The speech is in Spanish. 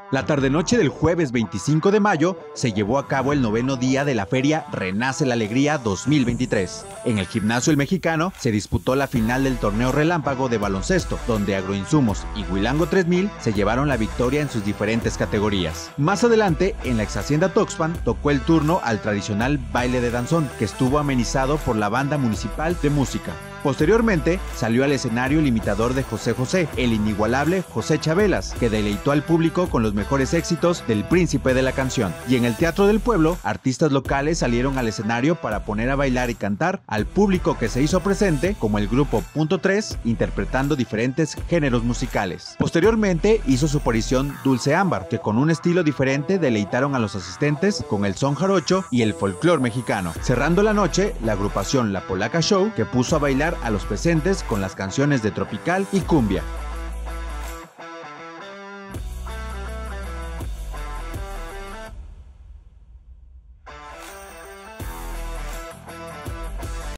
La tarde-noche del jueves 25 de mayo se llevó a cabo el 9º día de la feria Renace la Alegría 2023. En el Gimnasio El Mexicano se disputó la final del torneo relámpago de baloncesto, donde Agroinsumos y Huilango 3000 se llevaron la victoria en sus diferentes categorías. Más adelante, en la ex hacienda Tuxpan, tocó el turno al tradicional baile de danzón, que estuvo amenizado por la Banda Municipal de Música. Posteriormente, salió al escenario el imitador de José José, el inigualable José Chabelas, que deleitó al público con los mejores éxitos del príncipe de la canción. Y en el Teatro del Pueblo, artistas locales salieron al escenario para poner a bailar y cantar al público que se hizo presente, como el grupo Punto 3, interpretando diferentes géneros musicales. Posteriormente, hizo su aparición Dulce Ámbar, que con un estilo diferente deleitaron a los asistentes con el son jarocho y el folclor mexicano. Cerrando la noche, la agrupación La Polaca Show, que puso a bailar a los presentes con las canciones de tropical y cumbia.